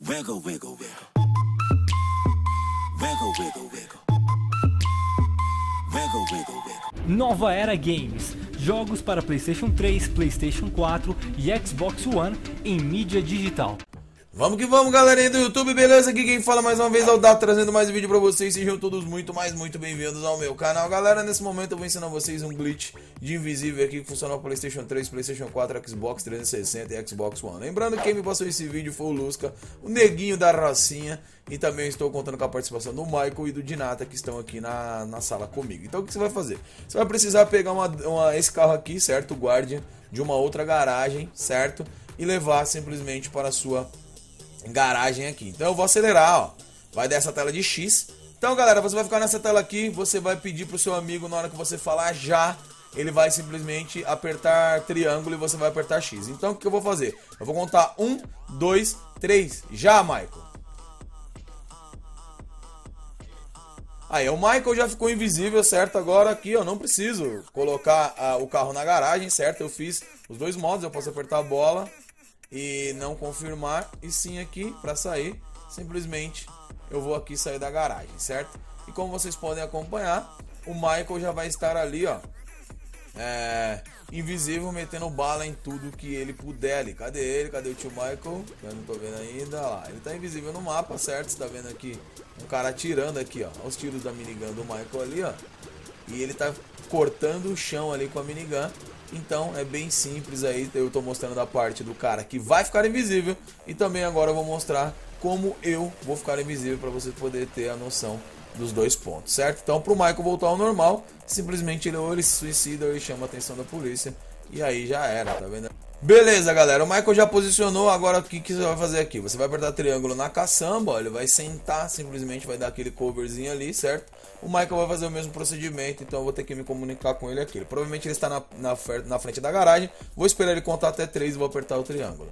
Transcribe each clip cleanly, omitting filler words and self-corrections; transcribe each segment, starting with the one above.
Wiggle, wiggle, wiggle. Wiggle, wiggle, wiggle. Wiggle, wiggle, wiggle. Nova Era Games. Jogos para PlayStation 3, PlayStation 4 e Xbox One em mídia digital. Vamos que vamos, galerinha do YouTube, beleza? Aqui quem fala mais uma vez é o Dato, trazendo mais um vídeo pra vocês. Sejam todos muito bem-vindos ao meu canal. Galera, nesse momento eu vou ensinar vocês um glitch de invisível aqui que funciona no PlayStation 3, PlayStation 4, Xbox 360 e Xbox One. Lembrando que quem me passou esse vídeo foi o Lusca, o neguinho da Rocinha. E também estou contando com a participação do Michael e do Dinata, que estão aqui na sala comigo. Então o que você vai fazer? Você vai precisar pegar esse carro aqui, certo? O Guardian, de uma outra garagem, certo? E levar simplesmente para a sua garagem aqui. Então eu vou acelerar, ó. Vai dar essa tela de X. Então, galera, você vai ficar nessa tela aqui. Você vai pedir pro seu amigo, na hora que você falar já, ele vai simplesmente apertar triângulo e você vai apertar X. Então o que eu vou fazer? Eu vou contar 1, 2, 3. Já, Michael. Aí, o Michael já ficou invisível, certo? Agora aqui, ó, não preciso colocar o carro na garagem, certo? Eu fiz os dois modos, eu posso apertar a bola e não confirmar, e sim aqui para sair, simplesmente eu vou aqui sair da garagem, certo? E como vocês podem acompanhar, o Michael já vai estar ali, ó, invisível, metendo bala em tudo que ele puder ali. Cadê ele? Cadê o tio Michael? Eu não tô vendo ainda. Lá, ele tá invisível no mapa, certo? Você tá vendo aqui um cara atirando aqui, ó, os tiros da minigun do Michael ali, ó, e ele tá cortando o chão ali com a minigun. Então é bem simples aí. Eu tô mostrando a parte do cara que vai ficar invisível, e também agora eu vou mostrar como eu vou ficar invisível para você poder ter a noção dos dois pontos, certo? Então pro Michael voltar ao normal, simplesmente ele ou ele se suicida ou ele chama a atenção da polícia, e aí já era, tá vendo? Beleza, galera, o Michael já posicionou. Agora o que você vai fazer aqui? Você vai apertar triângulo na caçamba, ó, ele vai sentar, simplesmente vai dar aquele coverzinho ali, certo? O Michael vai fazer o mesmo procedimento, então eu vou ter que me comunicar com ele aqui. Provavelmente ele está na frente da garagem. Vou esperar ele contar até 3 e vou apertar o triângulo.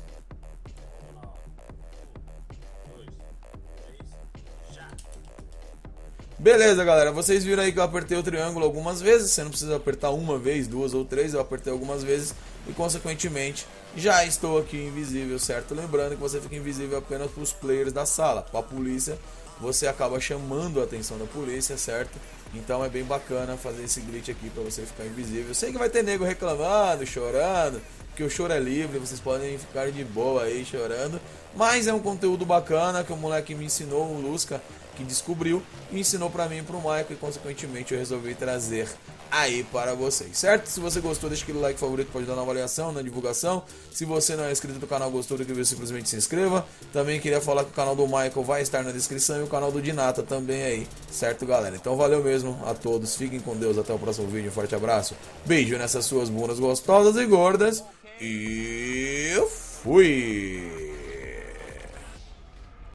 Beleza, galera, vocês viram aí que eu apertei o triângulo algumas vezes. Você não precisa apertar uma vez, 2 ou 3. Eu apertei algumas vezes e consequentemente já estou aqui invisível, certo? Lembrando que você fica invisível apenas para os players da sala. Para a polícia você acaba chamando a atenção da polícia, certo? Então é bem bacana fazer esse glitch aqui para você ficar invisível. Eu sei que vai ter nego reclamando, chorando, que o choro é livre, vocês podem ficar de boa aí chorando, mas é um conteúdo bacana que o moleque me ensinou, o Lusca, que descobriu e ensinou pra mim e pro Michael, e consequentemente eu resolvi trazer aí para vocês, certo? Se você gostou, deixa aquele like favorito, pode dar na avaliação, na divulgação. Se você não é inscrito no canal, gostou do que viu, simplesmente se inscreva. Também queria falar que o canal do Michael vai estar na descrição e o canal do Dinata também aí, certo, galera? Então valeu mesmo a todos, fiquem com Deus, até o próximo vídeo, um forte abraço, beijo nessas suas bundas gostosas e gordas, e fui!